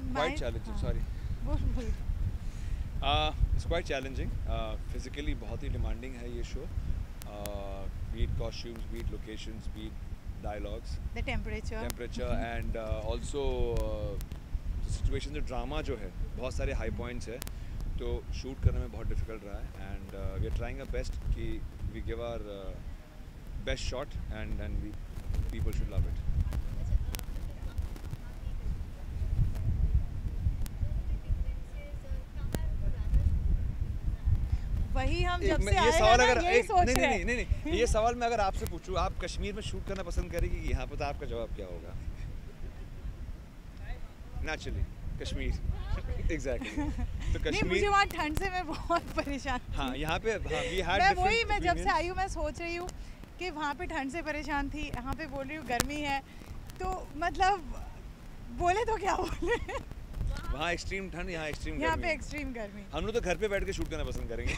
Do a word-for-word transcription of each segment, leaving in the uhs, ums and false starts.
quite challenging. Sorry. Uh, it's quite challenging. Uh, physically बहुत ही demanding है ये show. Uh, be it costumes, be it locations, be it dialogues. The temperature. Temperature and uh, also uh, situation जो drama जो है बहुत सारे high points है तो shoot करने में बहुत difficult रहा है and uh, we are trying our best कि we give our uh, best shot and and we, people should love it. वही हम जब से ये आए सवाल हैं अगर ना, यही सोच नहीं, रहे नहीं, नहीं, नहीं, नहीं, ये सवाल मैं अगर आपसे पूछूं आप कश्मीर में शूट करना पसंद करेंगी कि यहाँ पर तो आपका जवाब क्या होगा? Naturally, कश्मीर एग्जैक्टली तो कश्मीर नहीं, मुझे वहाँ ठंड से मैं बहुत परेशान थी। हाँ यहाँ पे हाँ we had मैं different वही मैं जब से opinions. आई हूँ मैं सोच रही हूँ कि वहाँ पे ठंड से परेशान थी, यहाँ पे बोल रही हूँ गर्मी है, तो मतलब बोले तो क्या बोले। वहाँ एक्सट्रीम ठंड, यहाँ एक्सट्रीम गर्मी। यहाँ पे एक्सट्रीम गर्मी। हम लोग तो घर पे बैठ के शूट करना पसंद करेंगे।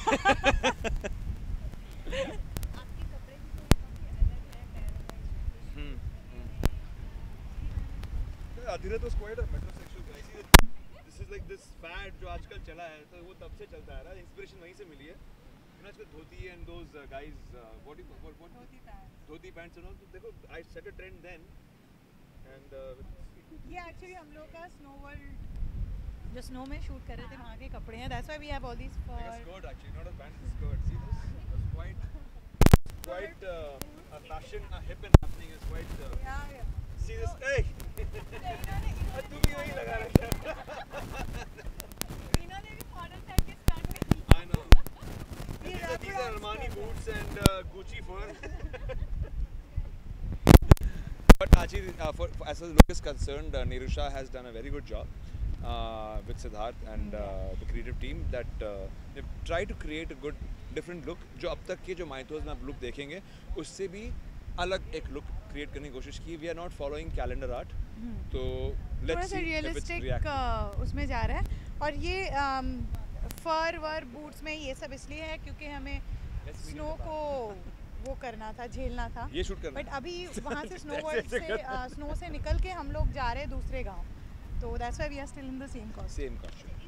Adhirath was quite a metrosexual guy. See, this is like this fad जो आजकल चला है, तो वो तब से चलता है ना, इंस्पिरेशन वहीं से मिली है। You know, आजकल dhoti and those uh, guys, uh, what do you what what? Dhoti pant. Dhoti pants and all. तो देखो, I set a trend then, and uh, ये एक्चुअली हम लोग का स्नो वर्ल्ड जो स्नो में शूट कर रहे थे वहाँ के कपड़े हैं। That's why we have all these fur. like a skirt actually, not a pant, a skirt. See this? It's quite, quite uh, a fashion, a hip and happening is quite. Uh, Yeah, yeah. see this? Hey! तू भी वही लगा रखा है। इन्होंने भी model set के start कर दी। I know. These are, these are Armani boots and uh, Gucci fur. But actually, uh, for, for, as far as look is concerned, uh, Nirusha has done a very good job uh, with Siddharth and uh, the creative team that uh, they've tried to create a good, different look. जो अब तक के जो Mythos में आप look देखेंगे, उससे भी अलग एक look create करने की कोशिश की. We are not following calendar art, तो let's see if it's reactive. उसमें जा रहा है और ये फर वर बूट्स में ये सब इसलिए है क्योंकि हमें स्नो को वो करना था, झेलना था। ये शूट करना। बट अभी वहाँ से स्नो वर्ल्ड से स्नो से निकल के हम लोग जा रहे हैं दूसरे गांव, तो that's why we are still in the same costume. Same costume.